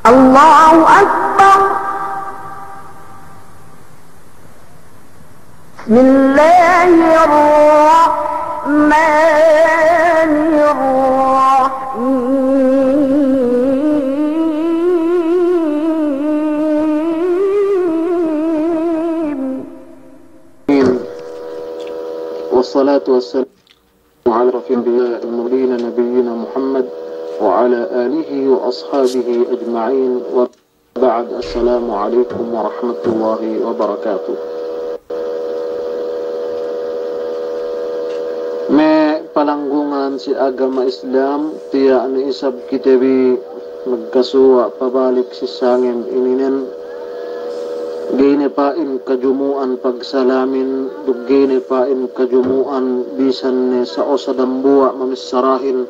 الله أكبر. بسم الله الرحمن الرحيم. والصلاة والسلام على رفيق الأنبياء المرسلين نبينا محمد وعلى آله وأصحابه أجمعين، وبعد. السلام عليكم ورحمة الله وبركاته. May palanggungan si agama Islam tiya ni isab kitabi magkasuwa pabalik si sangin ininen gine pain kajumuan pagsalamin duggine pain kajumuan bisan ni sa osadambua mamisarahin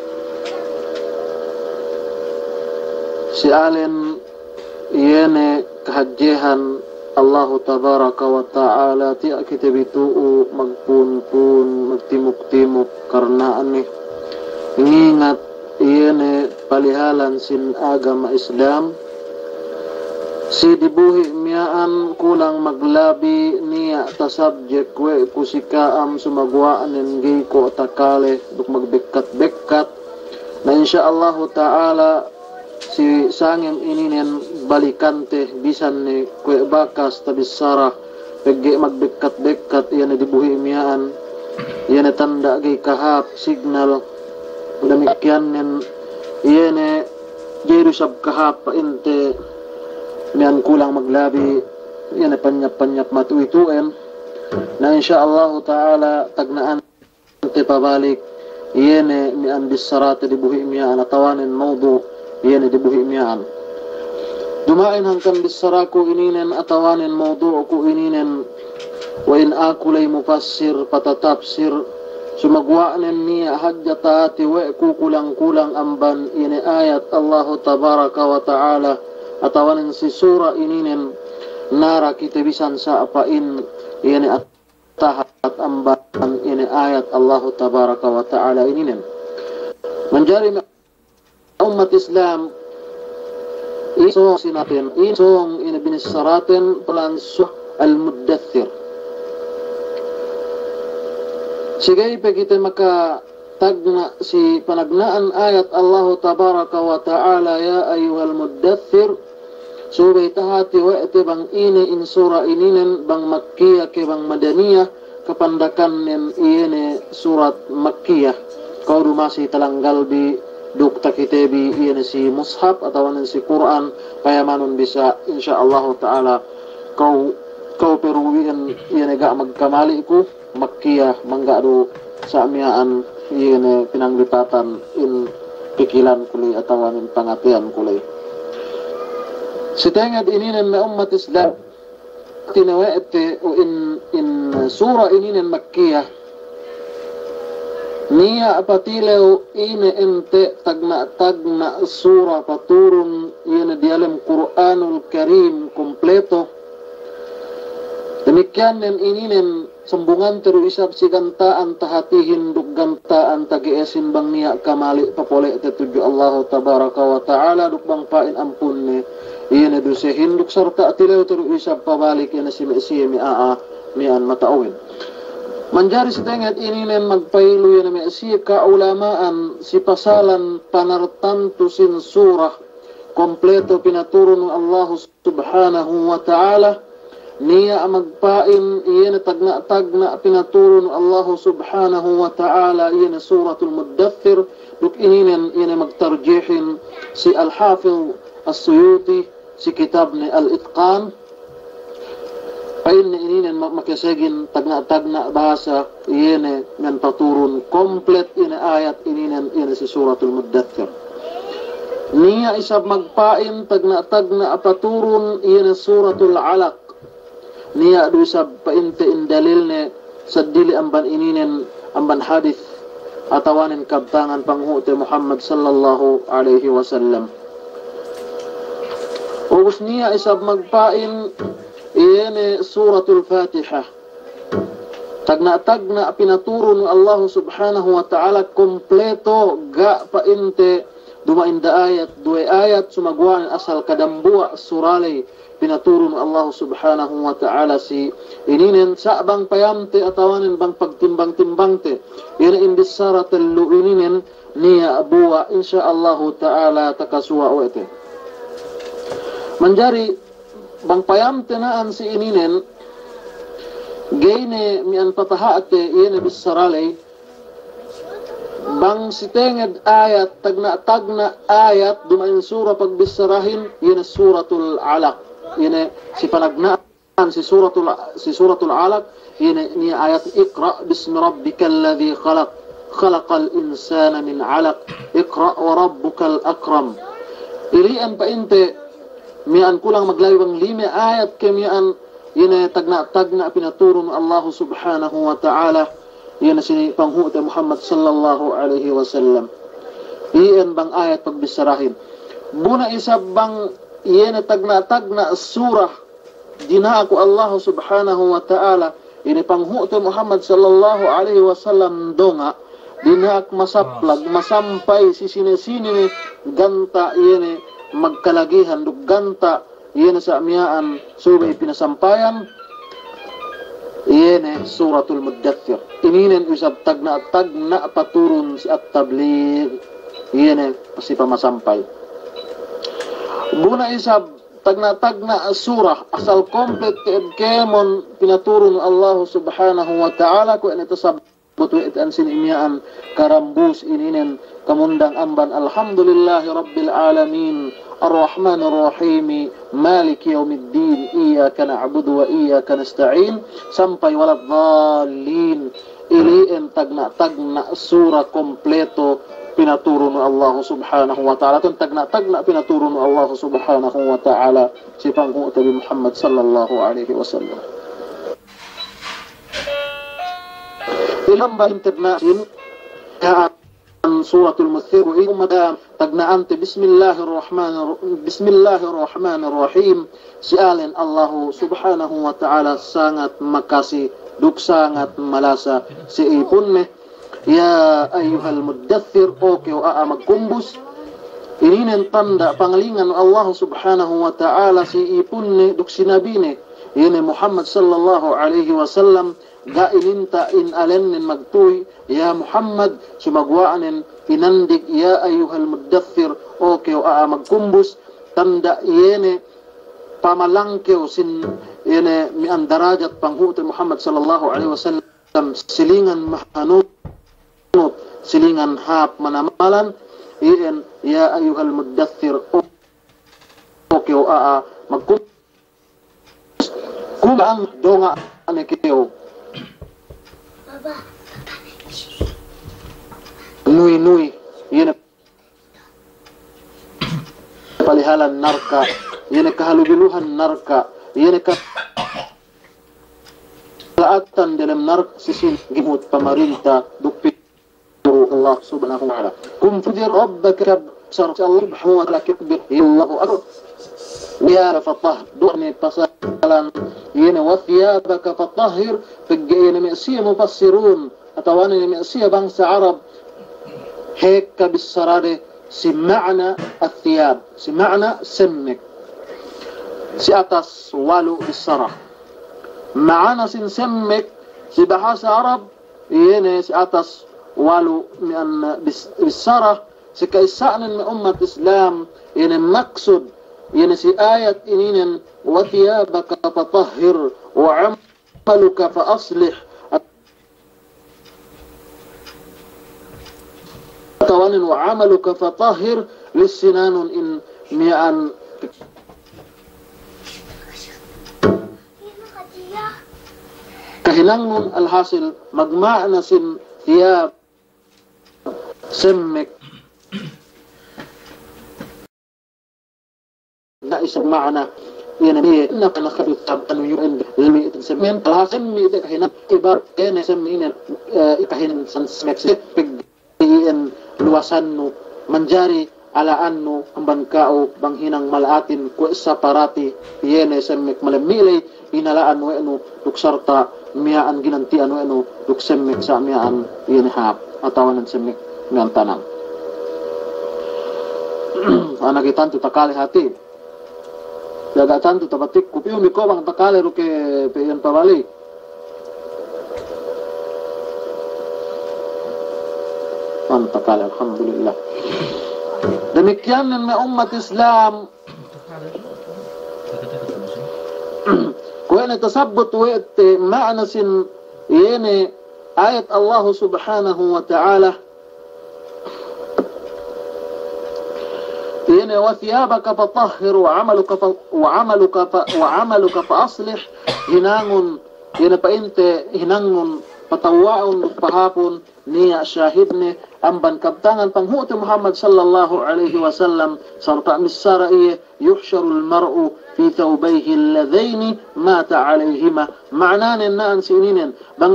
si alen yene kahadjehan Allahu tabaraka wa ta'ala tiya kita bituo magpunpun magtimuk-timuk karena ani ingat iyene palihalan sin agama Islam si dibuhi miyaan kulang maglabi niya ta subject we kusikaam sumagwaan ng ko takale duk magbekkat-bekkat na insyaallah ta'ala si sangem ininen balikante bisan ni kwe bakas tabisara pegge magbekat-bekat yan na dibuhi miyaan yan na tanda gay kahap signal damikyan yan yan na jerusab kahap painte miyan kulang maglabi yan na panyap-panyap matuituin na insyaallah ta'ala tagnaan te pabalik yan na miyan bisarata dibuhi miyaan atawanin mawdu yan dibuhi miyaan dumain hangkan bisarako ininen atawanin mawdu ko ininen wa in akulay mufassir patatapsir sumagwaanen niya hajjataati wa kukulang-kulang amban ini ayat Allah tabaraka wa ta'ala atawanin si sura ininen nara kita bisan sa apain ini atahat amban ini ayat Allah tabaraka wa ta'ala ininen menjari umat Islam isong sinatin isong inabinissaratin pelansuh al-muddathir sigay pa kita maka tagna si panagnaan ayat Allah tabaraka wa ta'ala ya ayyuhal muddathir subay tahati wa iti bang ini in sura ininen bang makkiyah ke bang madaniyah kepandakan nen ini surat makkiyah kau rumasi talanggal bi dukta kitabi iyan si mushaf atau si Quran payamanun bisa insyaallah ta'ala kau peruwian iyan ga magkamali ko makkiyah manggado sa amiyaan iyan pinanglipatan in pikilan kulay atawanin pangatian kulay si tengad ininen na umat Islam tinawaete o in sura ininen makkiyah niya apatilew ine ente tagna sura paturun ina dialam Quranul Karim kompleto demikian nen ininen sambungan teru isab si gantaan tahatihin duk gantaan tagiesin bang niya kamali papole tetuju Allah tabaraka wa ta'ala duk bang pain ampun ni ina dusehin duk sarta atilew teru isab pabalik ina si mian mataawin manjari setengat ininen magpailu yan na si kaulamaan si pasalan panartanto sin surah kompleto pinaturo ng Allah subhanahu wa ta'ala niya magpain iyan tagna pinaturo ng Allah subhanahu wa ta'ala iyan suratul muddathir duk ininen iyan magtarjihin si al-Hafiz as-Suyuti si kitab ni al-Itqan pain na ininen makasagin tagna bahasa iyan ngan paturun komplet ina ayat ininen ina si suratul muddathir niya isab magpain tagna paturun iyan suratul alaq niya do isab painte indalil ne sadili amban ininen amban hadith atawanin kabtangan panghuti Muhammad sallallahu alaihi wasallam ubus niya isab magpain iyan suratul Fatiha tagna pinaturo ng Allah subhanahu wa ta'ala kompleto ga painte dumain da ayat, dua ayat sumagwan asal kadambua suralay pinaturun Allah subhanahu wa ta'ala si ininin sa bang payamte atawanin bang pagtimbang-timbangte ina imbisara telu ininin niya abuwa insyaallah ta'ala takaswa wete manjari bang payamte naan si ininin gayne mian patahaate ina bisaralay bang sitenged ayat tagna ayat dumain surah pagbisarahin yun suratul alaq yun si panagnaan si suratul alaq yun ni ayat iqra bismi rabbikal ladzi khalaqal insana min alaq iqra wa rabbukal akram ilian pa inte mian kulang maglaybang 5 ayat kemian yun tagna pinaturun Allah subhanahu wa ta'ala yan si panghuta Muhammad sallallahu alaihi wasallam. Iyan bang ayat pagbisarahin. Buna isa bang yan tagna surah dinaako Allah subhanahu wa ta'ala. Ini panghuta Muhammad sallallahu alaihi wasallam donga dinaak masaplag masampay si sinisini ganta yan magkalagihan dug ganta yan sa amyaan subay pinasampayan. Iyan suratul Muddathir. Ininen usab tagna paturun si at-tabligh. Iyan si pamasampay. Buna isab tagna surah asal komplet kemon pinaturun Allah subhanahu wa ta'ala ko ito sab butu itan sinimyaan karambus ininen kamundang amban alhamdulillahi rabbil alamin الرحمن الرحيم مالك يوم الدين إياك نعبد وإياك نستعين sampai walad dhalin iliin tagna surah kompleto pinaturun Allah subhanahu wa ta'ala tagna pinaturun Allah subhanahu wa ta'ala si panghuta bi Muhammad sallallahu alaihi wasallam ilang ba internasin suratul Mudaththir umada tagnaante bismillahirrahmanirrahim sialin Allah subhanahu wa ta'ala sangat makasih duk sangat malasa si ipunme ya ayyuhal muddaththir okay magkumbus ininen tanda pangalingan Allah subhanahu wa ta'ala si ipunne duk sinabine ini Muhammad sallallahu alaihi wasallam ga ininta in alenin magtuy ya Muhammad sumagwaanin inandig ya ayyuhal muddaththir okay magkumbus tanda yene pamalangkew sin yene mian darajat panghuta Muhammad sallallahu alaihi wasallam silingan mahanut silingan hap manamalan iyan ya ayyuhal muddaththir okay magkumbus kumang donga anekew nui yun palihalan narka yun kahalubiluhan narka yun kalaatan dalam narka sisin gimut pamarinta dukpit Allah subhanahu wa ta'ala kumfudir rabbaka sarci Allah subhanahu wa ta'ala kibir Allahu akbar ya fatah du'ni pasalan yun wathiyabaka fatahhir fagayna mi'siya mufassirun atawana mi'siya bangsa Arab هيك بالسرارة سمعنا الثياب سمعنا سمك سأتس والو بالسرة معنا سنسمك سبحاس عرب يني سأتس والو من بالسرة سكيسان من أمة الإسلام يني مقصد يني سي آية إنين وثيابك فطهر وعملك فأصلح tawanin wa amaluka fatahhir lisinanun in mi'an kahilangun alhasil magma'na sin thiyab semmek na isang ma'na yan ay nakakalitab ano yung ilmi itong semen alhasil mi ito kahinan ibar yan ay semen ikahinan san semmek iyan luwasan no manjari alaan no ang bankao banghinang malaatin ko sa parati yene semmek malamilay inalaan no ano duksarta miyaan ginantian no ano duksemmek sa miyaan yene hap atawan ng semmek miyan tanang anak itan tu takali hati jaga tantu tabatik kupiu miko bang takali ruke peyan pabali takali alhamdulillah. Demikian na umat Islam kung natasabot wet maana sin yene ayat Allah subhanahu wa ta'ala yene wa thiyabaka fatahhir wa amaluka fa aslih hinangon yene pa inte hinangon patawaon pahapon niya syahidne amban kabtangan panghuti Muhammad sallallahu alaihi wasallam sarta misara iye yuhsyarul mar'u fi thawbayhi alladhaini mata alaihima ma'nanin naan sininin bang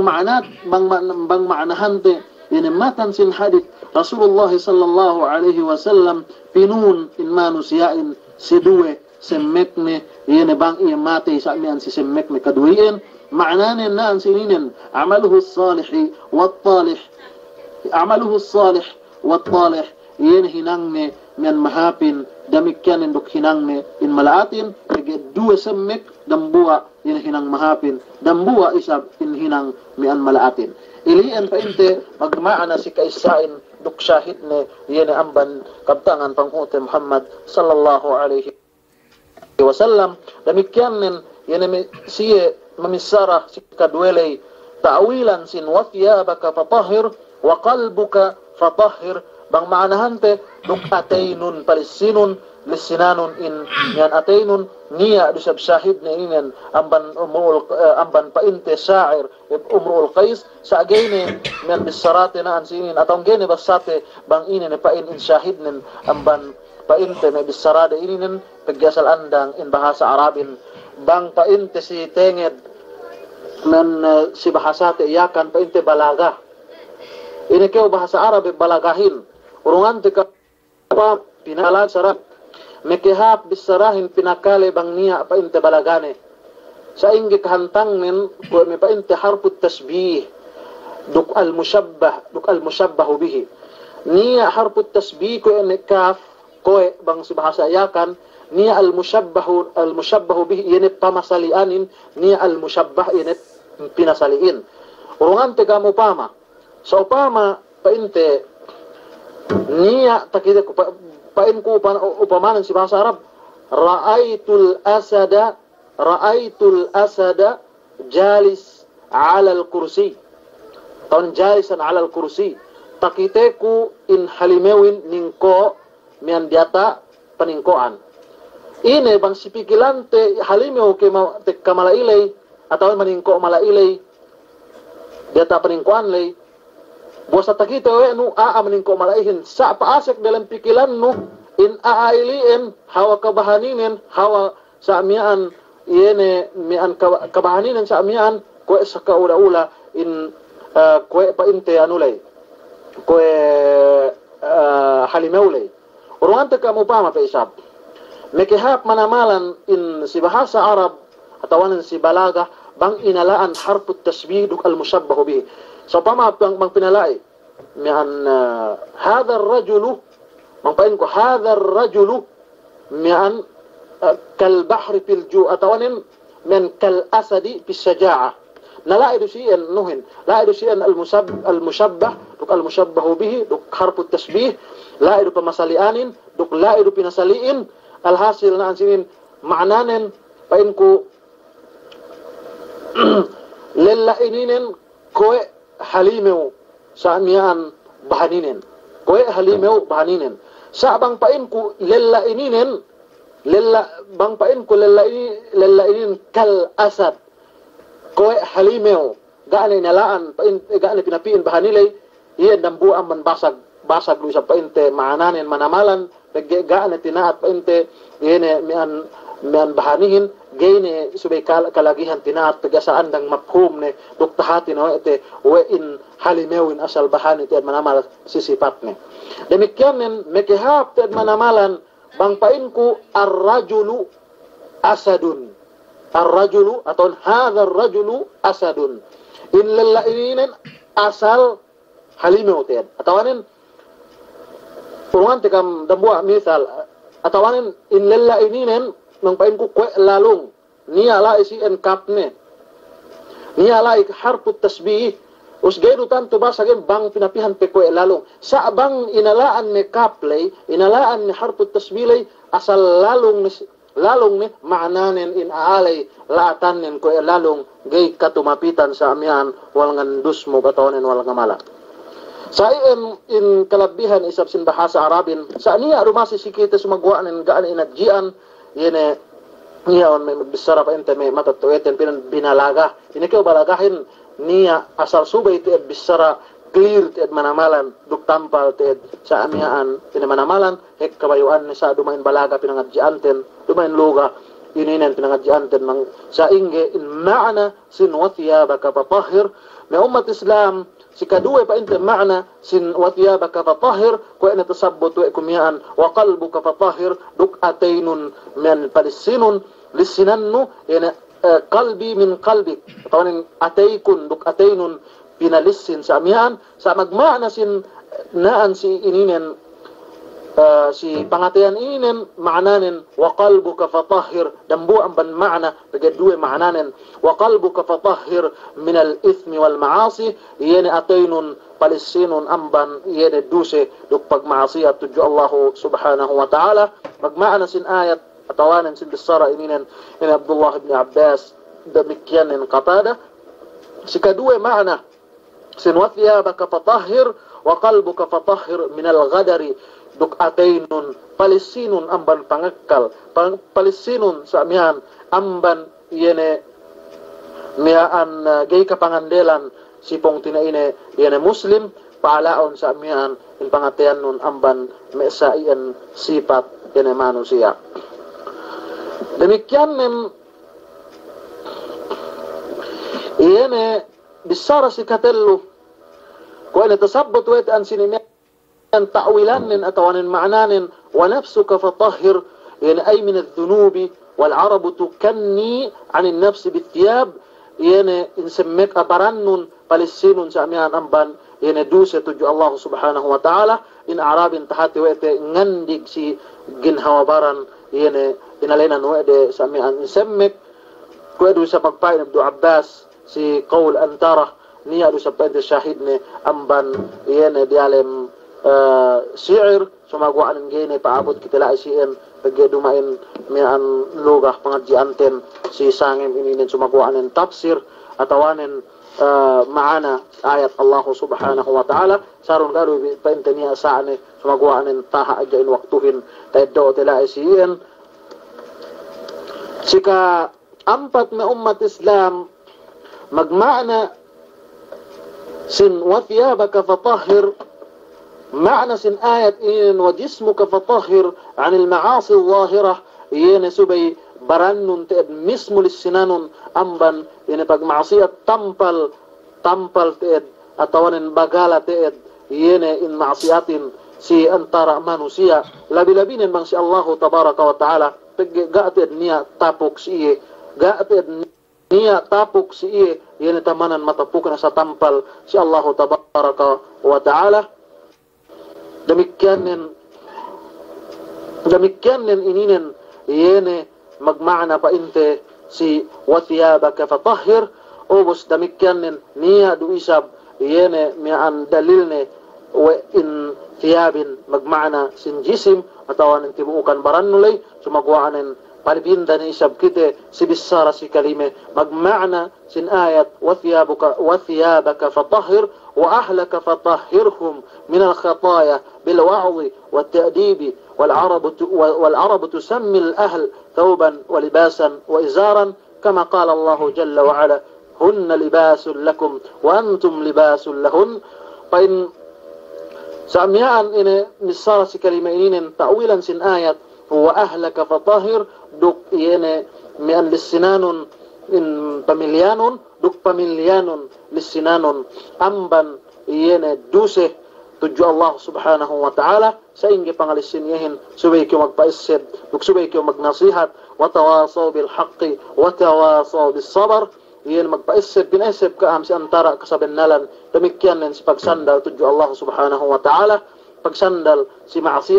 ma'nahante ini matan sin hadith Rasulullah sallallahu alaihi wasallam pinun in manusiain sidue semmekne yene bang iye mate sa mian si semmekne kaduien ma'nanin naan sininin amaluhu as-salih wat-talih amaluhu as-salih wat-talih yen hinangne men mahapin damikyan induk hinangne in malaatin kage dua semmek dambua yen hinang mahapin dambua isab in hinang mian malaatin ilian pa inte magmaana si kaisain duk syahidne yen amban kabtangan panghuti Muhammad sallallahu alaihi wasallam damikyan yen siye mamisara si kadwelay ta'wilan sin wa thiyabaka fatahhir wa qalbuka fatahhir bang maanahante duk ataynun palisinun lisinanun in yan ataynun niya dusab syahid na inen amban painte sa'ir umrul qais sa agayne men bisarate na ansinin atong gene basate bang inen pain in syahidnen amban painte may bisarade inen pagyasal andang in bahasa Arabin bang painte si tenged men si bahasate iyakan painte balaga ini kau bahasa Arab balagahin urungan tika pa pinalag sarap mekihap bisarahin pinakale bang niya pa inte balagane sa ingi kahantang men ko me pa inte harfu tasbih duk al mushabbah bihi niya harfu tasbih ko en kaf ko bang si bahasa yakan niya al mushabbah bihi yene pamasalianin niya al mushabbah yene pinasaliin urungan tika mo pama so upama painte niya takide ko pain ko upamanan si bahasa Arab ra'aitul asada jalis 'ala al-kursi ton jalisan 'ala al-kursi takite ku in halimewin ningko mian diata paningkoan ini bang sipikilante halimew ke kamalailay atau maningko malailay diata paningkoan lay buasa takita nu aamanin ko malaihin sa paasek dalam pikilan nu in aailiin hawa kabahaninin hawa sa amian yene mian kabahaninin sa amian ko sa kaula-ula in ko pa inte anulay ko halimewlay urwante ka mo pa mapaisab mekihap manamalan in si bahasa Arab atawanan si balaga bang inalaan harfu tasbih duk al mushabbah bihi so pama bang pinalai mian hadha ar-rajulu mampain ko hadha ar-rajulu mian kal bahri fil ju' atawanin min kal asadi fi syaja'ah nalaidu shay'an nuhin laidu shay'an al-mushabbah duk al-mushabbah bihi duk harfu tasbih laidu pamasalianin duk laidu pinasaliin alhasil na ansinin ma'nanen pain ko lelaininen koe halimew sa amian bahaninen koe halimew bahaninen sa bang pain ku lelaininen bang pain ku lelainin kal asad koe halimew gaane nalaan pain gaane pinapiin bahanilay iyan dambuan man basag lu sa painte maananen manamalan gaane tinaat painte yene mian bahanihin gayne subay kalagihan tinaat tagasaan dang maphum ne duktahati no ete we in halimewin asal bahani tiad manamal sisipat ne demikian mekihap tiad manamalan bang painku ar-rajulu asadun atau hadha ar-rajulu asadun in lalainin asal halimew tiad atawanin purungan tikam dambua misal atawanin inlella ininen nang pain ko kwe lalong niya la isi en kapne niya la harfu tasbih usgaydo tanto ba sa bang pinapihan pe kwe lalong sa bang inalaan ni kaplay inalaan ni harfu tasbih asal lalong ni maananen in aalay laatanen kwe lalong gay katumapitan sa amyan wal ngandus mo batawanen wal ngamala. Sa in kalabihan isab sin bahasa Arabin sa niya rumasi sikita sumagwaan ng gaan inadjian yene niya on may magbisara pa ente may matatueten binalaga ini ko balagahin niya asal subay ti bisara clear ti manamalan duk tampal ti sa amiaan pinamanalan hek kabayuan ni sa dumain balaga pinangadjianten dumain luga ininen pinangadjianten mang sa inge in maana sin wathiyabaka fatahhir may ummat Islam si kadua pa inte maana sin wathiyabaka fatahhir ko ina tasabbut wa kumyaan wa qalbuka fatahhir duk ataynun min palisinun lisinannu ina qalbi min qalbik tawanin ataykun duk ataynun pinalisin sa amyan sa magmaana sin naan si ininen si pangatayan inin maananin wa qalbuka fatahhir dambu ang ban maana pagduwe maananin wa qalbuka fatahhir min al-ithmi wal ma'asi yani ataynun palisinun amban yani duse duk pagmaasiyat tuju Allah subhanahu wa ta'ala magmaana sin ayat atawanan sin bisara inin Abdullah ibn Abbas demikian in qatada si kaduwe maana sin wathiyabaka fatahhir wa qalbuka fatahhir min al-ghadari duk ataynun palisinun amban pangakal palisinun sa amihan amban yene miaan gay kapangandelan sipong tinaine yene muslim paalaon sa amihan in pangatayan nun amban mesaian sifat yene manusia demikian yene bisara si katellu ko ina tasabbut wet an sinimya ta'wilan atawanin ma'nanin wa nafsuka fatahhir yani ay min adh-dhunubi wal arab tukanni 'an an-nafs bit-thiyab yani insammek aparannun palisinun sa amihan amban yani duse tuju Allah subhanahu wa ta'ala in arabin tahati wete ngandig si ginhawabaran yani inalenan wede sa amihan insammek kwedu sa pagpain Abdul Abbas si qaul antara niya do sa pwede shahidne amban yani dialem syair sumagwaan ng gene paabot kitila isiin pagdumain mian lugah pangadjianten si sangim ininin sumagwaan ng tafsir atawanin maana ayat Allah subhanahu wa ta'ala sarun garo paintaniya saane sumagwaan ng taha ajain waktuhin taydo tila isiin sika ampat na ummat Islam magmaana sin wathiyabaka fatahhir معنى سن آية إن وجسمك فطهر عن المعاصي الظاهرة ين سبي برنن تأد مسم للسنان أمبن ين بق معصية تمبل تأد أتوان بقالة تأد ين إن معصيات سي أنتار منوسية لبين من شاء الله تبارك وتعالى قاعد نيا تابوك سيه قاعد نيا تابوك سيه ين تمانا متابوك نسا تمبل شاء الله تبارك وتعالى demikian ininen yene magmaana pa inte si wathiyabaka fatahhir ubus demikian niya du isab yene mian dalilne wa in thiyabin magmaana sin jisim atawan tibuukan barannulay sumagwaanen palibinda ni isab kite si bisara si kalime magmaana sin ayat wathiyabaka fatahhir وأهلك فطهرهم من الخطايا بالوعظ والتأديب والعرب تسمي الأهل ثوبا ولباسا وإزارا كما قال الله جل وعلا هن لباس لكم وأنتم لباس لهن فإن سأميان إن مصارة كلمين تأويلا سن آيات هو أهلك فطهر دك ين من للسنان in pamilyanon duk pamilyanon lisinanon amban yene duse tuju Allah subhanahu wa ta'ala sa ingi pangalisinyahin subay kayo magpaisib duk subay kayo magnasihat wa tawasaw bil haqqi wa tawasaw bis sabr yen magpaisib pinaisib ka am si antara kasabennalan demikian si pagsandal tuju Allah subhanahu wa ta'ala pagsandal si maasiyat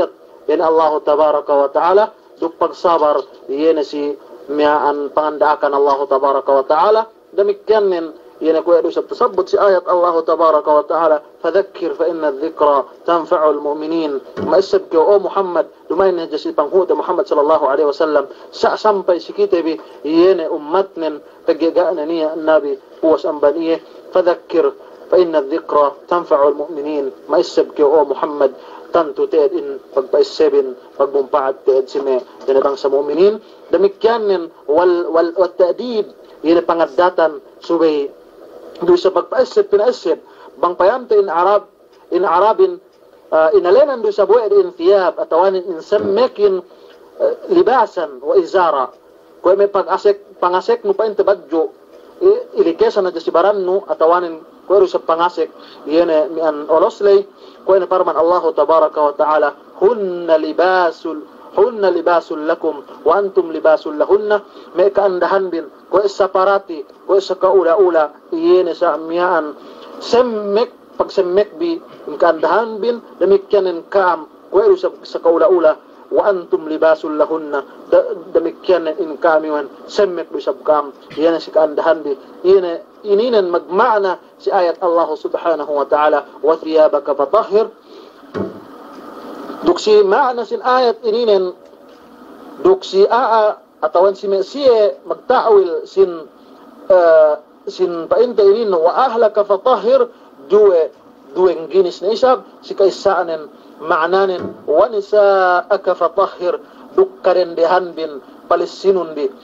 in Allah tabaraka wa ta'ala duk pagsabar yene si miaan pangandaakan Allah tabaraka wa ta'ala demikian nin yene ko edu sa tasabbut si ayat Allah tabaraka wa ta'ala fadhakkir fa inna adh-dhikra tanfa'u al-mu'minin maisab ko o Muhammad dumain na jasi panghuda Muhammad sallallahu alaihi wasallam sa sampai sikite bi yene ummat nin tagigaan niya nabi puwas ambaniye fadhakkir fa inna adh-dhikra tanfa'u al-mu'minin maisab ko o Muhammad tanto teed in pagpaisebin pagbumpaat teed sime dinabang sa mu'minin demikian nin wal ta'dib yene pangadatan subay do sa pagpaisip pinaisip bang payamte in arabin inalenan do sa buhay in thiyab atawan in sammekin libasan wa izara ko may pangasek mo pa in tabadyo ilikesa na si baranno atawanin ko sa pangasek yene mian oloslay ko ina parman Allah tabaraka wa ta'ala hunna libasul lakum wa antum libasul lahunna may kaandahan bin ko isa parati ko isa kaula-ula yene sa miyaan semmek pagsemmek bi kaandahan bin demikianen kaam ko sa kaula-ula wa antum libasul lahunna demikian in kamiwan semmek bi sabkam yene si kaandahan bi yene ininan magmaana si ayat Allah subhanahu wa ta'ala wa thiyabaka fatahhir duksi maana sin ayat ininen duksi atawan si Mesiye magtawil sin painta inin wa ahlaka fatahhir duweng ginis na isab si kaisaanen maananen wa nisaaka fatahhir dukkarendehan bin palisinun bi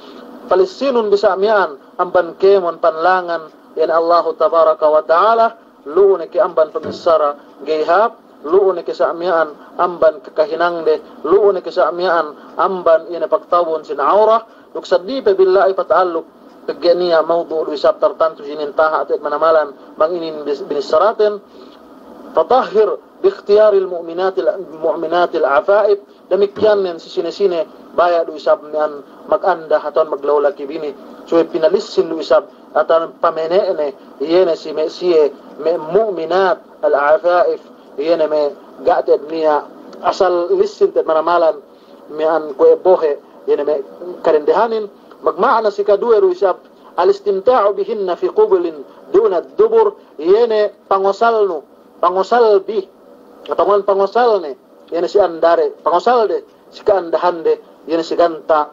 sa amyan amban kemon panlangan yan Allah tabaraka wa ta'ala luune ki amban pamisara gayhap luune ki sa amyan amban kakahinangde luune ki sa amyan amban ina pagtawon sin aura duksaddi pa billahi pataaluk kagniya mawdu lu isab tartantu sinintaha at manamalan manginin binisaraten tatahhir باختيار المؤمنات العفائف demikian yang sisine baya du isab nian maganda haton maglawla kibini so pinalisin du isab atan pamenene yene si Mesiye me mu'minat al-afaif yene me gated niya asal lisin tet manamalan me an ko bohe yene me karendehanin magmaana si kadue du isab al-istimta'u bihinna fi qublin duna ad-dubur yene pangosal bi atawan pangosal ne yene si andare pangosal de si kaandahan de yene si ganta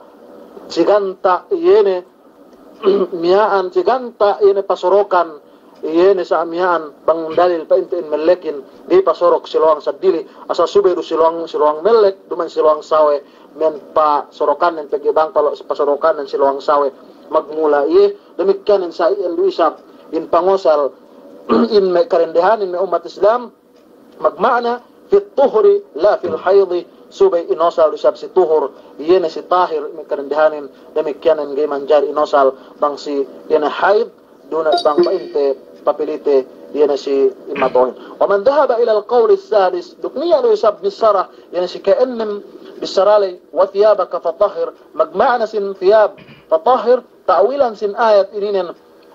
yene miyaan si ganta yene pasorokan yene sa miyaan bang dalil pa intin melekin di pasorok siluang sadili asa suberu siluang melek duman siluang sawe men pa sorokan ng pagibang pasorokan ng siluang sawe magmula demikian sa Luisa in pangosal in may karendehan in may umat Islam magmaana fi tuhri la fi al-hayd subay inosal usab si tuhur yene si tahir may karendehanin demikian ang gay manjar inosal bang si yene hayd duna bang painte papilite yene si imatohin wa man dhahaba ila al-qawl as-sadis dukniya usab bisara yene si ka'annam bisarali wa thiyabaka fatahhir magmaana sin thiyab fatahhir ta'wilan sin ayat ininen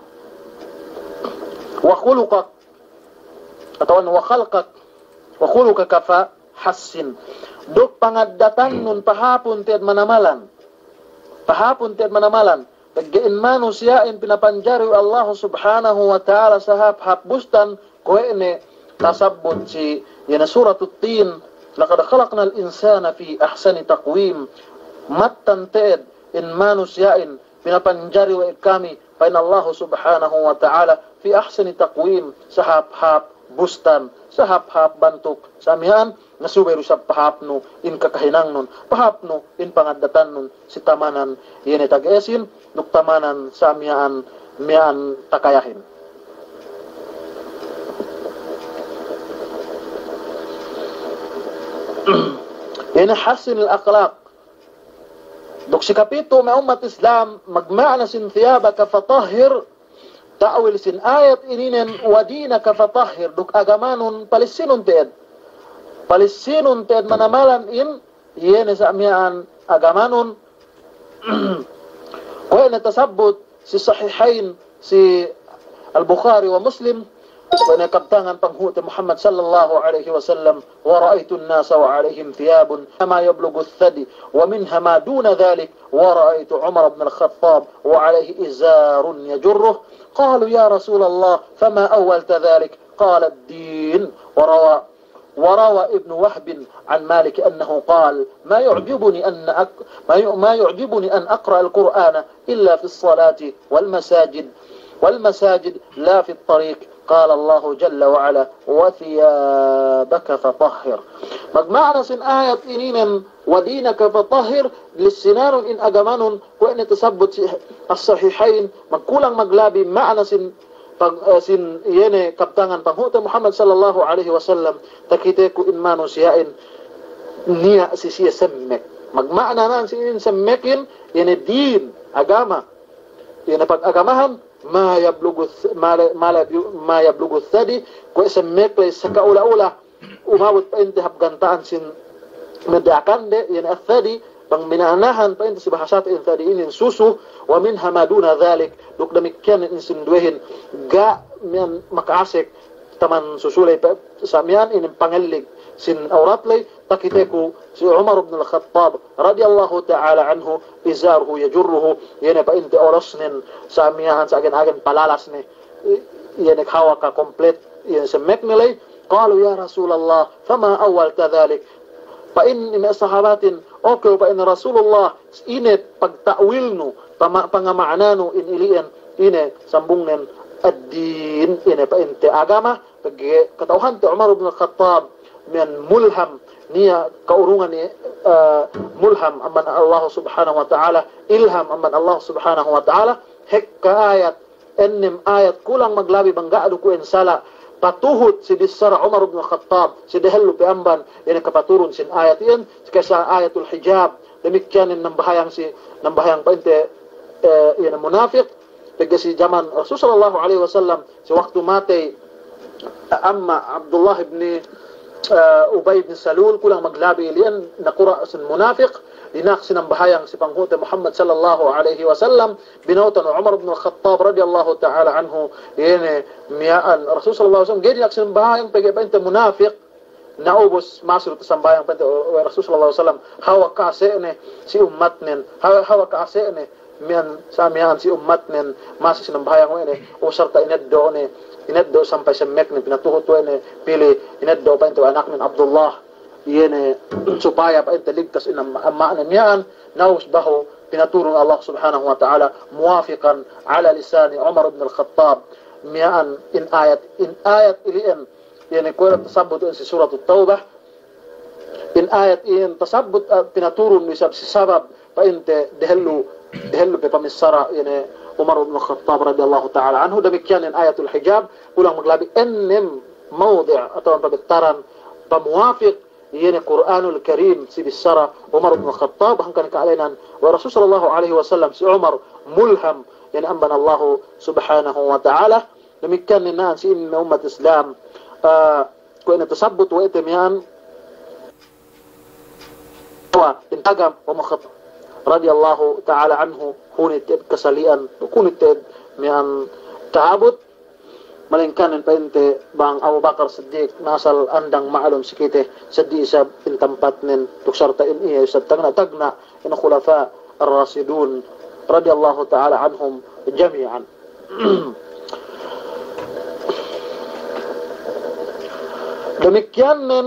wa khuluqak atawan wa khalqak wa khuluqaka fa hassin duk pangadatan nun pahapon ted manamalan paggain manusiain pinapanjari Allah subhanahu wa ta'ala sa hapbustan ko ene tasabbut si yana suratul tin laqad khalaqnal insana fi ahsani taqwim mattan ted in manusiain pinapanjari wa kami pa Allah subhanahu wa ta'ala fi ahsani taqwim sa hap bustan sa hap bantuk sa amihan nasuberu sa pahapno in kakahinang nun pahapno in pangadatan nun si tamanan yene tag-esin nuktamanan sa amihan mian takayahin yene hasin al-akhlaq duk si kapito may umat Islam magmaana sin thiyabaka fatahhir ta'wil sin ayat ininen wadinaka fatahhir duk agamanon palisinun ted manamalan in yene sa amyaan agamanon ko na tasabbut si sahihain si al-Bukhari wa Muslim ونكبتان طنهوت محمد صلى الله عليه وسلم ورأيت الناس وعليهم ثياب ما يبلغ الثدي ومنها ما دون ذلك ورأيت عمر بن الخطاب وعليه إزار يجره. قالوا يا رسول الله فما أولت ذلك؟ قال الدين. وروى ابن وهب عن مالك أنه قال ما يعجبني أن أقرأ القرآن إلا في الصلاة والمساجد لا في الطريق. قال الله جل وعلا وثيابك فطهر. معنى سن آية إنين ودينك فطهر للسنان إن أجمان وإن تثبت الصحيحين مقولا مقلابي معنى سن yene kaptangan panghuta Muhammad sallallahu alaihi wasallam takite ku in manusiain niya si siya semmek magmaana nan si in semmekin yene din agama yene pag-agamahan ma yablugu thadi ko semmek lay sa kaula-ula umawat pa inti habgantaan sin medakan de yene athadi pang minanahan pa inti si bahasat in thadi inin susu wa minha ma duna dhalik duk demikian insinduhin ga mian makaasik taman susulay pa samian in pangalig sin awratlay takiteku si Umar ibn al-Khattab radiyallahu ta'ala anhu izarhu yajurruhu yana pa inti orosnin samiahan sa agen palalas ni yana hawa ka komplet yana sa meknilay. Qalu ya Rasulullah fama awwalta dhalik? Pa in sahabatin okay pa in Rasulullah ine pagtawilno pangamaanano in ilian ine sambungnen ad-din ine pa inte agama katauhan ti Umar ibn al-Khattab min mulham niya kaurungan ni mulham amman Allah subhanahu wa ta'ala ilham amman Allah subhanahu wa ta'ala hekka ayat ennim ayat kulang maglabi banggaado ku ensala patuhut si bisara Umar ibn al-Khattab si dehellu pe amban ine kapaturun sin ayat iyan kaysa ayatul hijab demikian nambahayang pa inte yan munafik pagka si zaman Rasul sallallahu alaihi wasallam si waktu matay amma Abdullah ibn Ubay ibn Salul kulang maglabi ilian nakura sin munafik dinak sinambahayang si panghuta Muhammad sallallahu alaihi wasallam binautan Umar ibn al-Khattab radiyallahu ta'ala anhu yan miyaan Rasul sallallahu alaihi wasallam dinak sinambahayang pagka pa inte munafik naubos masuk sambayang pa inte Rasul sallallahu alaihi wasallam hawa kasene si ummat nen hawa kasene mian samihan si ummat nen masih sinambahayang wene usar ta ineddo sampai semek nen pinatuhot wene pili ineddo pa into anak nen Abdullah yene supaya pa inte ligtas in amma nen yan naus baho pinaturong Allah subhanahu wa ta'ala muwafiqan ala lisani Umar ibn al-Khattab mian in ayat ilian yene ko tasabut si surat at-taubah in ayat in tasabut pinaturong ni sabab pa inte dehellu pe pamisara yani Umar ibn Khattab radhiyallahu ta'ala anhu demikian in ayatul hijab ulang maglabi ennem mawdi' atau pagtaran pamuwafiq yani Quranul Karim si bisara Umar ibn Khattab hangkan kaalainan wa Rasul sallallahu alaihi wasallam si Umar mulham yani amban Allah subhanahu wa ta'ala demikian ninan si umat Islam ko ina tasabbut wa itmian wa intagam wa mukhatab radiyallahu ta'ala anhu hunited kasalian hunited mian taabot malingkanin pa inte bang Abu Bakar Siddiq nasal andang maalum sikite sadi isa pintampat nin tuksarta in iya sa tagna in khulafa ar-rasidun radiyallahu ta'ala anhum jami'an. Demikian nin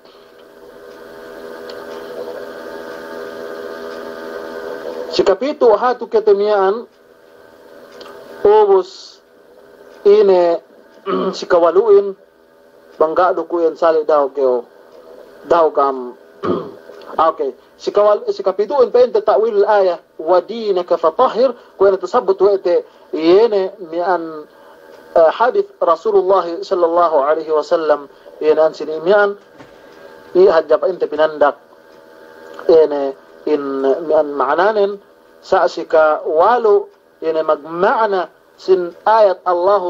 si kapito hatu ketemian ubos ine si kawaluin bangga ko yan sali daw keo daw kam okay si kapito in pa ta'wil al-aya wa dinaka fatahhir ko yan tasabbut wa ite yene mian hadith Rasulullah sallallahu alaihi wasallam yan sinimian ihadja pa inte pinandak ene in ma'nanin sa'sika walu ina magma'na sin ayat Allah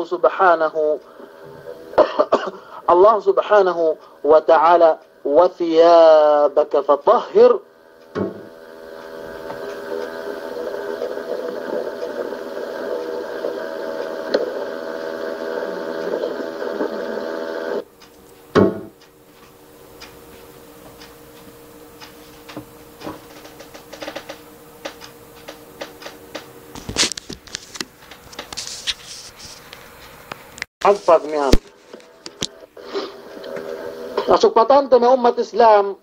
subhanahu wa ta'ala wa thiyabaka fatahhir agpag miyan. Asukpatan ta na umat Islam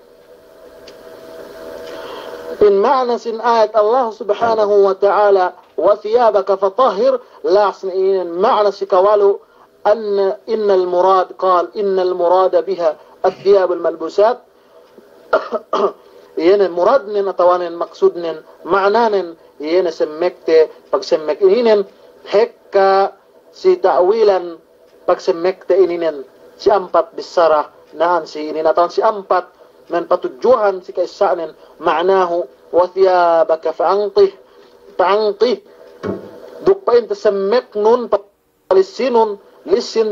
in ma'na sin ayat Allah subhanahu wa ta'ala wa thiyabaka fatahhir la asnin ma'na sikawalu أن إن المراد قال إن المراد بها الثياب الملبوسات ين المراد من طوان مقصود من معنى ين سمكت بسمك إنين هكا si ta'wilan pag semekte ininen si ampat bisara naan si ininatan si ampat men patujuhan si kaisanen ma'nahu wa thiyabaka fa'angtih dukpain tasemmek nun palisinun lisin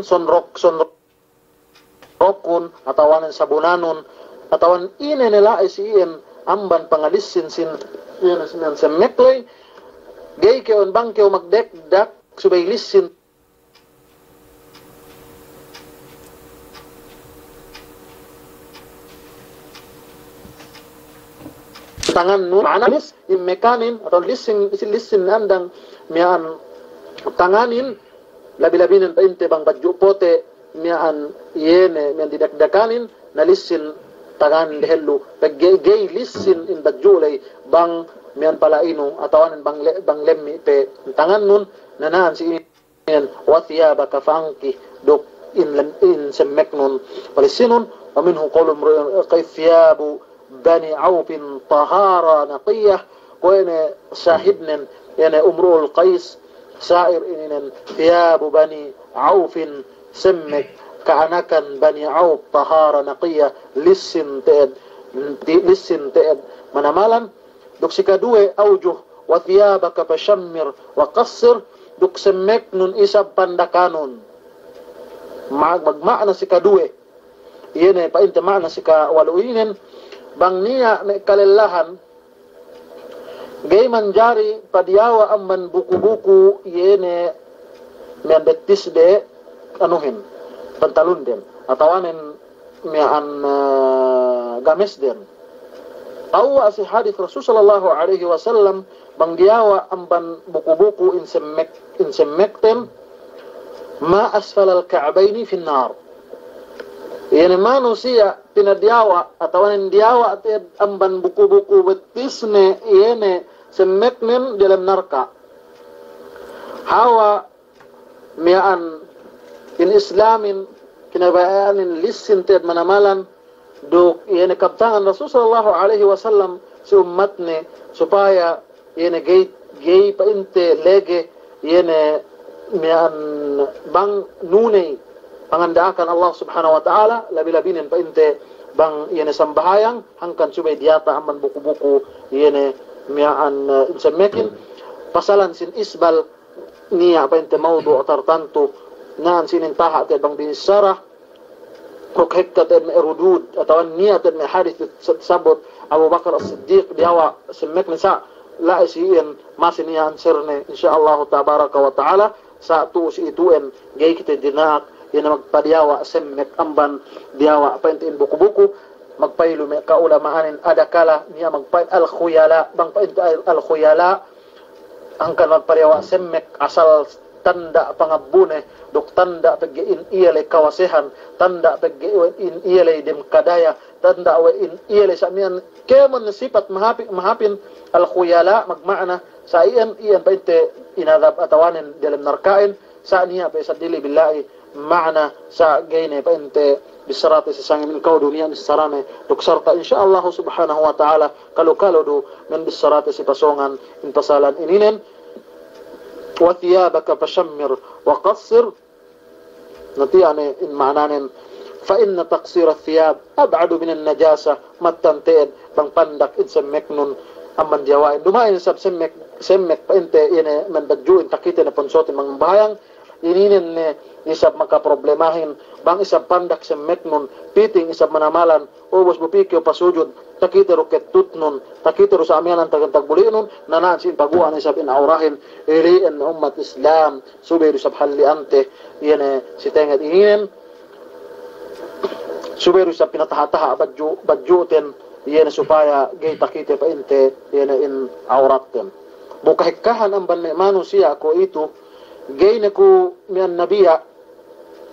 sonrokun atawanan sabunanon atawan ine nila ay siin amban pangalisin sin yan semekloy gay keon bang keo magdekdak subay lisin tangan nun manalis yung mekanin atau lisin nandang miyan tanganin labi-labinin pa inte bang badyo pote miyan yene miyan didakdakanin na lisin tangan dehelu paggay lisin in badyo lay bang miyan palaino atawanan bang lemmi pe tangan nun nanaan si in wa thiyabaka fa'anki dok in semmek nun palisinun wa minhu qawlum kay thiyabu بني عوف طهارة نقية وين شاهدن يعني أمرؤ القيس سائر إن ثياب بني عوف سمك كأنكن بني عوف طهارة نقية لسن تأد من مالا دوك سكادوه أوجه وثيابك فشمر وقصر دوك سمك نون إساب بندكانون معنى سكادوه يعني فإنت معنى سكا ولوينن bang niya may kalilahan gay manjari padiyawa amman buku-buku yene may betis de anuhin pantalon din atawanin may gamis din awa si hadith Rasul sallallahu alaihi wasallam bang diyawa amban buku-buku insemekten ma asfal al-ka'baini fi an-nar yani manusia pinadiawa atau diawa at amban buku-buku betisne yene semeknen dalam neraka hawa mian in islamin kinabayaan lisin ted manamalan duk yene kaptangan Rasul sallallahu alaihi wasallam si ummatne supaya yene gay painte lege yene mian bang nunay pangandaakan Allah subhanahu wa ta'ala labi-labinin pa inte bang yene sambahayang hangkan subay diata aman buku-buku yene miyaan insamekin pasalan sin isbal niya pa inte maudu tartanto naan sinin taha at bang binisara kukhekkat at may erudud atawan niya at may hadith sabot Abu Bakar as-Siddiq diawa semek nisa laisiin masin niya anserne insyaallah tabaraka wa ta'ala sa tu si ituen gay kita dinaak yan magpadiyawa semmek amban diyawa paintin buku-buku magpaylo may kaulamaanin adakala niya magpain al-khuyala bang painto al-khuyala ang kan magpadiyawa semmek asal tanda pangabune dok tanda pag-in iyalay kawasehan tanda pag-in iyalay demkadaya tanda in iyalay sa miyan kemon sifat mahapin al-khuyala magmaana sa iyan painte inadab atawanin dalam narkain sa niya pa sa dili billahi معنى سا جيني فانت بالصراط سسانج من كودو نيان السرانه دكسرت ان شاء الله سبحانه وتعالى كالو دو من بالصراط سبسونغان انتصالا انين وثيابك فشمر وقصر نتياني ان معنان فان تقصير الثياب ابعد من النجاسه متنتين بان بندك ان سمكنون amman diawain dumain sab semmek painte ine man badju in takite na ponsot mang bayang ininin ne isab makaproblemahin bang isab pandak semmek nun piting isab manamalan ubos bupikyo pasujud takite roket tutnun takite ro sa amianan tagbulinun nanaan sin paguan isab in aurahin iliin ummat Islam subiru sab halli ante ine sitengat ininin subiru sab pinatahataha badjuten yen supaya gay takite pa inte yen in auratten bukahikahan ang ban manusia ko itu gay na ko miyan nabiya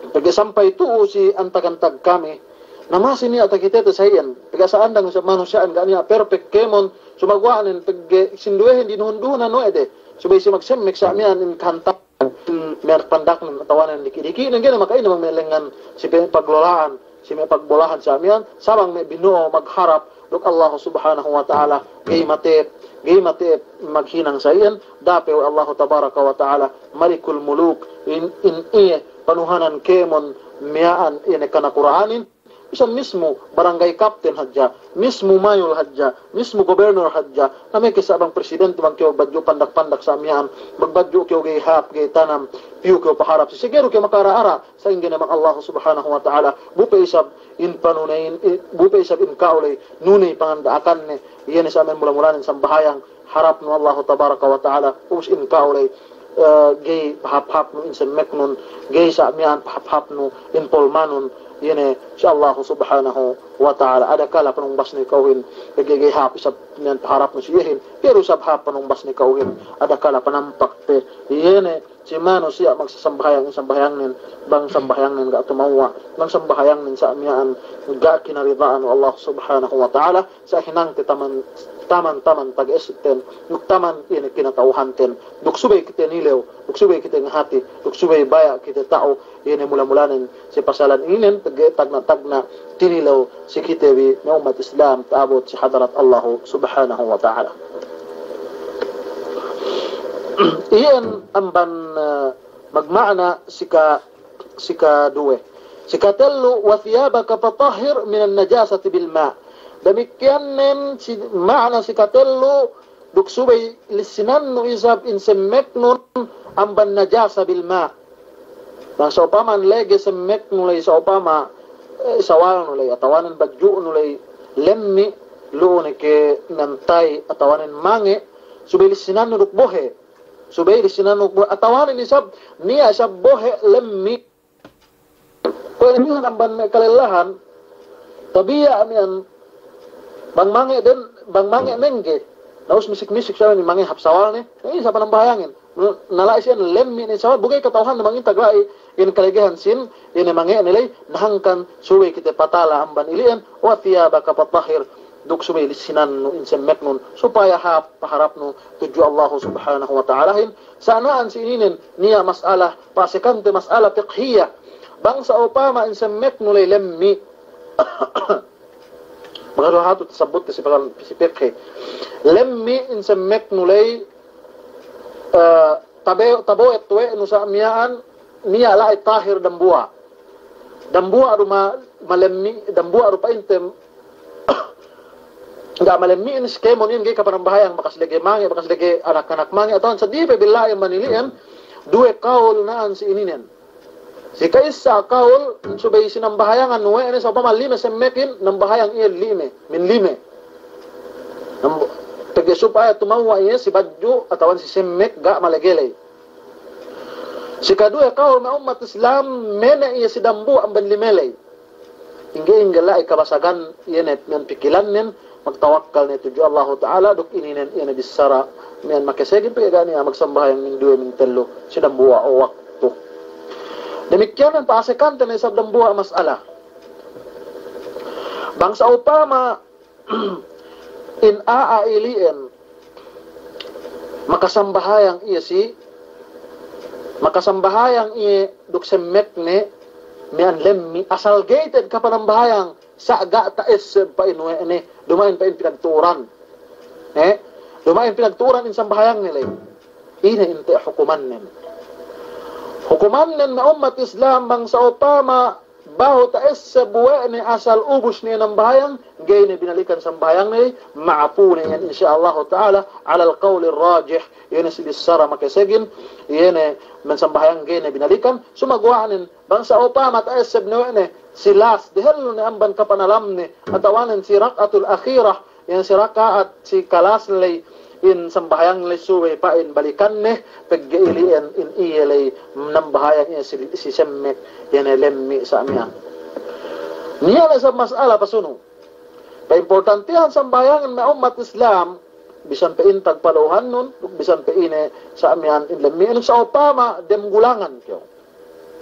Pagkasampay tuo si antagantag kami, namasin niya takitete sa iyan. Pagkasaan lang sa manusyaan niya, perfect kemon, sumagwaanin, pag sinduehin, dinuhunduhunan no ede. Subay si magsemmek sa amiyan, in kanta, mer pandak ng tawanan, liki-liki, nang gano'n, makain namang melengan, si paglolaan, si may pagbolahan sa amiyan, sabang may binuo, magharap, luk Allah subhanahu wa ta'ala, gay matip, maghinang sa iyan, dape Allah tabaraka wa ta'ala, malikul muluk, in iye, panuhanan kemon, miyaan, ine kanakuranin, isa mismo barangay captain hadja, mismo mayol hadja, mismo governor hadja, na may kisabang presidente bang kyo badyo pandak-pandak sa amyaan, magbadyo kyo gay hap, gay tanam, piyo kyo paharap, siguro kyo makaraara sa ingin namang Allah subhanahu wa ta'ala, bupe isab in panunayin, bupe isab in kaulay, nunay pangandaakan ni, iyan sa amin mula-mulanin sa bahayang, harap no Allah tabaraka wa ta'ala, ubus in kaulay, gay hap-hap no insan meknon, gay sa amyaan hap-hap no in polmanon, yun siya Allah subhanahu wa ta'ala. Ada kala panumbas ni kauhin, nagigihap sa harap mo siyahin, pero sa hap panumbas ni kauhin, ada kala panampak te, yun si Mano siya magsasambahayang nin, bang sambahayang nin ga tumawa, bang sambahayang nin sa amyaan, ga kinaridaan Allah subhanahu wa ta'ala, sa hinang titaman, taman pag-esiten, nuktaman ini kinatauhanten, duksubay kita nilew, duksubay kita ng hati, duksubay baya kita tao, ini mula-mulanin si pasalan inin, tagna tinilaw si kitabi na umat Islam, taabot si hadarat Allah subhanahu wa ta'ala. Iyan ang ban magmaana sika duwe. Sika tello, wa thiyabaka patahhir min an-najasati bil ma'. Demikian nen si maana si katello duksubay lisinan no isab insemmek nun amban najasa bil ma. Bang sa upama lege semmek nulay sa upama sawal nulay atawanan badju nulay lemmi luone ke nantay atawanan mange subay lisinan no dukbohe. Subay lisinan no atawanan isab niya sa bohe lemmi. Kung niya amban kalelahan tabiya amian bang mange mengge naus misik-misik siya ni mange hapsawal ni isa pa nang bahayangin nalai siya lemmi ni sawal bugay katawhan na mangin taglai in kaligahan sin in mange nilay nahangkan suwe kita patala amban ilian wa thiyabaka patahhir duk suwe lisinan no insemmek nun supaya paharap no tuju Allah subhanahu wa ta'ala hin sanaan si ininin niya mas'alah pasikante mas'alah fiqhiyah bang sa upama insemmek no lay lemmi magaro hato tasabot kasi bakal pisipik lemmi insemmek nulay tabo etwe no sa amyaan niya la tahir dambua aru malemmi dambua aru pa intem nga malemmi in skemon yun gay kapanambahayang bakas lagi mangi bakas lagi anak-anak mangi aton sa di pa bilayan manilian duwe kaul naan si ininen. Si kaisa kaul subay sinambahayangan nuwe ene sa pamalime semmekin nambahayang iel lime min lime. Pagya supaya tumawa iya si badju atawan si semmek ga malagelay. Si kadua kaul na umat Islam mena iya si dambu ang banlimelay. Ingala ay kabasagan iyanet men pikilan nen magtawakkal ni tuju Allah Ta'ala duk ininen ina bisara men makasegin pagani magsambahayan min duwe min tello si dambu o waktu. Demikian ang paasikante na isab dambuha mas'ala. Bang sa upama in aailiin makasambahayang iya duksemmek ni mian lemmi asal gated ka panambahayang sa aga taes pa inuwe ini dumain pa in pinagturan. Dumain pinagturan in sambahayang nila. Ina inte hukuman nin. Hukuman nin na umat Islam bang sa upama baho taes sa buwe ni asal ubus niya ng bahayang gay ni binalikan sa bahayang ni maapu na yan insyaAllah ta'ala ala al-qawli rajih yun si bisara makasegin yun man sa bahayang gay ni binalikan sumagwaanin bang sa upama taes sa buwe ni silas dihal ni amban kapanalam ni atawanin si rakatul akhirah yan si rakaat si kalas nilay in sambahayang lesuwe pa in balikan ne paggailian in iyalay nambahayang in si semmek yan lemmi sa amyan niya na sa masala pasuno pa importantihan sambahayangan na umat Islam bisan pa in tagpaluhan nun bisan pa in sa amyan in lemmi sa upama demgulangan kyo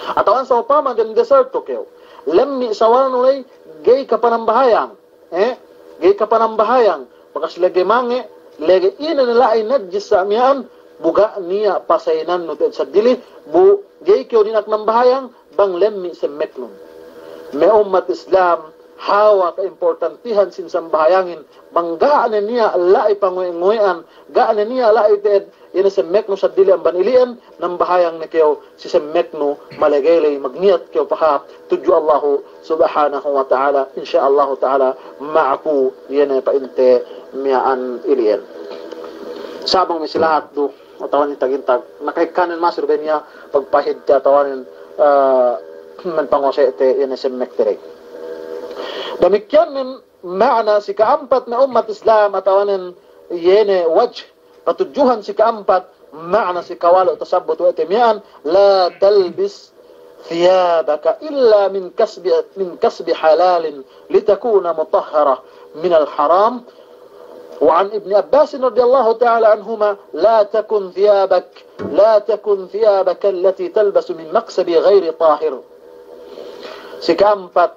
Atawan sa upama din deserto kayo. Lemmi sa wanulay gay ka panambahayang. Gay ka panambahayang. Bakas lagi mange, lagi ina nila ay nadjis sa amyan, buga niya pasainan no sa dili, gay kayo dinak nambahayang, bang lemmi sa meklon. May umat Islam, hawa ka importantihan sin sambahayangin, bang gaan niya alay panguyan, gaan niya alay ted, ina sa mekno sa dili ang banilian, nang bahayang na kayo, si sa mekno malagay magniyat kayo pahap, tudyo Allahu subhanahu wa ta'ala, insya Allah ta'ala, maaku, yan ay painte, miyaan ilian. Sabang may silahat do, atawan ni tagintag, nakahikanin masir ba niya, pagpahid ka atawanin, man pangwasa ite, yan ay sa mektere. Damikyan min maana si kaampat na umat Islam atawanin, yan wajh, patujuhan si keempat makna si kawalo tasabut wa timian la talbis thiyabaka illa min kasbi halalin litakuna mutahhara min al-haram wa an ibn Abbas radhiyallahu ta'ala anhuma la takun thiyabaka allati talbasu min maksabi ghairi tahir. Si keempat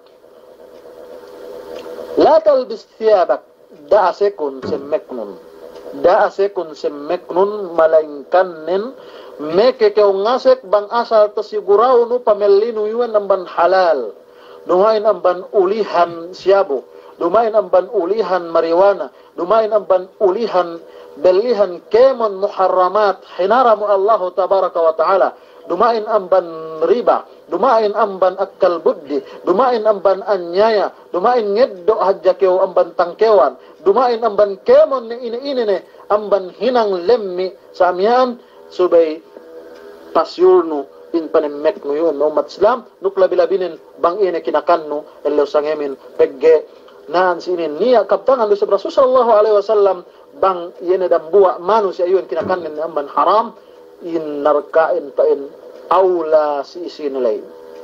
la talbis thiyabak da'asekun semeknun daasekun semeknun malaingkannen meke kau ngasek bang asal tersigurau nu pamelinu yuan amban halal dumain amban ulihan siabu dumain amban ulihan mariwana dumain amban ulihan belihan kemon muharramat hinaramu Allah tabaraka wa ta'ala dumain amban riba dumain amban akal buddi dumain amban anyaya dumain ngeddo hajja keu amban tangkewan dumain amban kemon ni ini ne amban hinang lemmi samian subay pasyurnu in panemek no yun umat Islam nuklabilabinin bang ini kinakanno elo sangemin pegge naan sinin niya kaptangan sa Rasul sallallahu alaihi wasallam bang yene dambua manu si ayun kinakanin amban haram in narkain pain aula si isinulay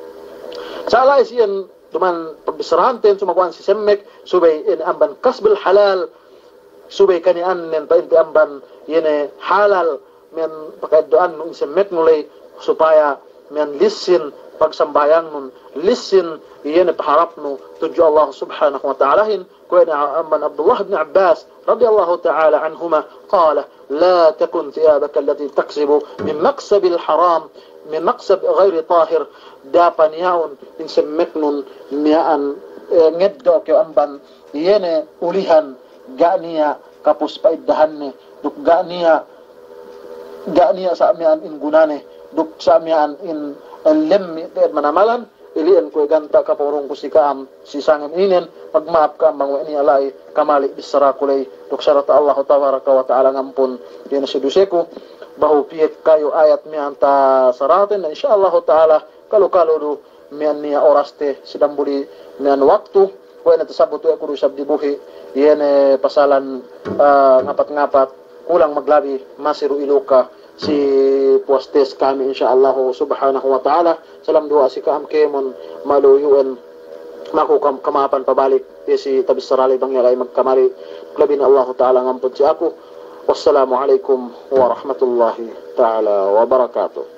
sala isiyan tuman pagbisarahanten sumakuan si semmek subay in amban kasbil halal subay kanian nen pa inti amban yene halal men pakaddoan nung semmek nulay supaya men lisin pagsambayang nun lisin yene paharap no tudyo Allah subhanahu wa ta'ala hin kuya amban Abdullah ibn Abbas radiyallahu ta'ala anhuma qala la takun thiyabaka allati taksibu min maksabil haram min maksab ghairi tahir dapan yaun in semmeknun miaan ngeddo ke amban yene ulihan gania kapus paiddahanne duk gania sa mian in gunane duk sa mian in lemmi ted manamalan ilian ko ganta kaporong ko sikam sisangan inen pagmaap ka bang ini alay kamali bisara kulay duk sarata Allah tabaraka wa ta'ala ngampun yene seduseko bahu piyek kayo ayat mian ta saraten insyaallah taala kalau do mian niya oraste sidang buli mian waktu ko na tasabot ko kudu sabdi buhi yene pasalan ngapat-ngapat kulang maglabi masiru iluka si puastes kami insyaallah subhanahu wa taala salam doa si kam kemon maluyuan mako kamapan pabalik si tabis sarali bang yalay magkamari klabin Allah taala ngampun si ako. Wassalamualaikum warahmatullahi ta'ala wabarakatuh.